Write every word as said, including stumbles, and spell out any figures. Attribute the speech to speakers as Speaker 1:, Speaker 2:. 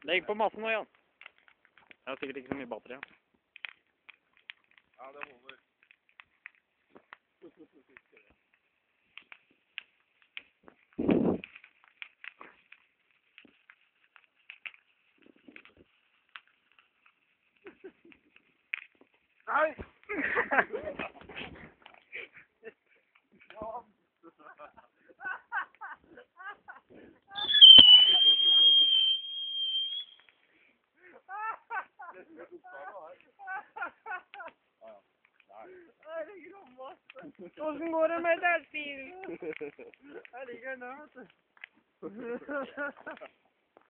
Speaker 1: Legg på masse nå, Jan. Jeg har sikkert ikke så mye batteri.
Speaker 2: Ja, det holder. Nei!
Speaker 3: Hvordan går det med delfinen? Jeg ligger nå, vet du.